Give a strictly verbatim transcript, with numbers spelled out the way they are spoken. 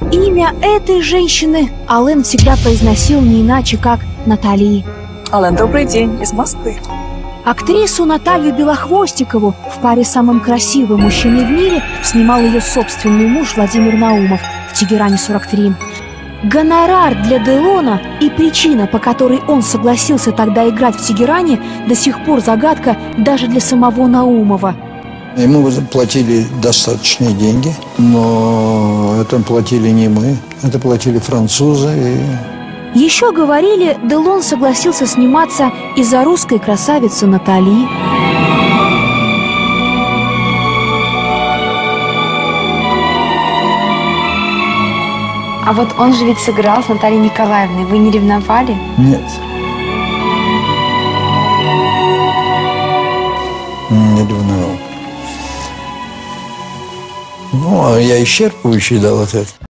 Имя этой женщины Ален всегда произносил не иначе, как Натали. Ален, добрый день, из Москвы. Актрису Наталью Белохвостикову в паре с самым красивым мужчиной в мире снимал ее собственный муж Владимир Наумов в «Тегеране сорок три». Гонорар для Делона и причина, по которой он согласился тогда играть в «Тегеране», до сих пор загадка даже для самого Наумова. Ему платили достаточные деньги, но это платили не мы, это платили французы. И... Еще говорили, Делон согласился сниматься из-за русской красавицы Натали. А вот он же ведь сыграл с Натальей Николаевной. Вы не ревновали? Нет. Не ревновал. Ну, а я исчерпывающий дал ответ.